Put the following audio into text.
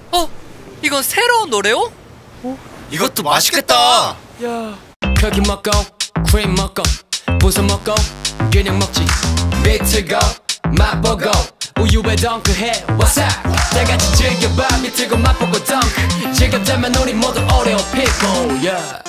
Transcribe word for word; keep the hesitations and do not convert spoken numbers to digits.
어? 이건 새로운 노래요? 어? 이것도 맛있겠다. 야. 크게 먹고 크림 먹고 부숴 먹고 그냥 먹지. 비틀고 맛보고 우유에 덩크해 What's up? 다같이 즐겨봐. 비틀고 맛보고 덩크. 지겹다면 우리 모두 오레오 피고 yeah.